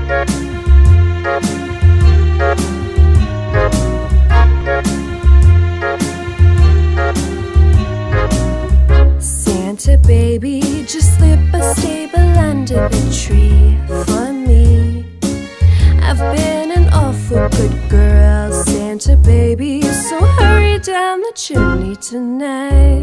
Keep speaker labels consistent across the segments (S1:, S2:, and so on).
S1: Santa baby, just slip a stable under the tree for me. I've been an awful good girl, Santa baby, so hurry down the chimney tonight.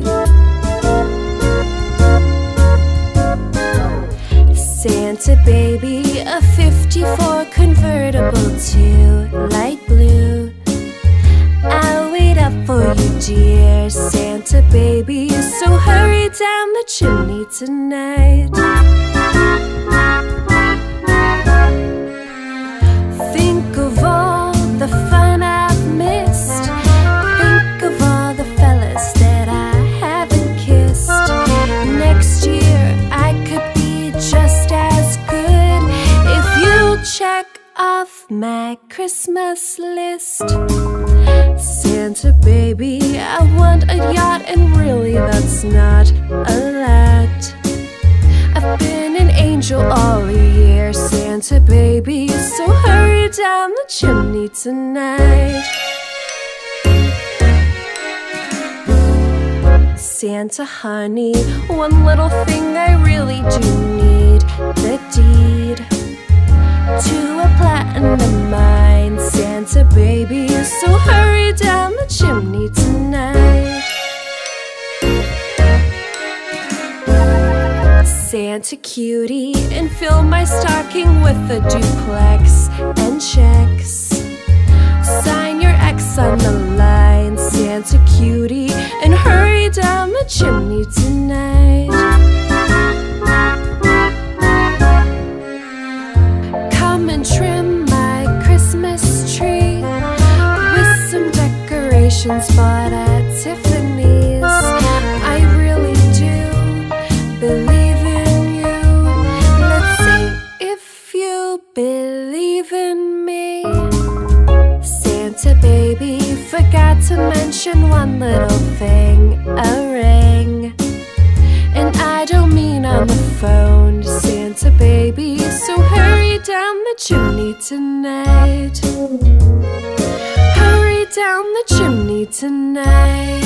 S1: Santa baby, a 54 convertible to light blue. I'll wait up for you, dear Santa baby, so hurry down the chimney tonight. Think of all the fun I've missed. Think of all the fellas that I haven't kissed. Next year I could be just as good if you check off my Christmas list. Santa baby, I want a yacht, and really that's not a lot. I've been an angel all year, Santa baby, so hurry down the chimney tonight. Santa honey, one little thing I really do need, the deed to a platinum mine, Santa baby, so hurry down the chimney tonight. Santa cutie, and fill my stocking with a duplex and checks. Sign your X on the line, Santa cutie, and hurry down the chimney tonight. Come and trim my Christmas tree with some decorations bought at Tiffany's. I really do believe in you. Let's see if you believe in me. Santa baby, forgot to mention one little thing, a ring. And I don't mean on the phone, Santa baby, so hurry down the chimney tonight. Hurry down the chimney tonight.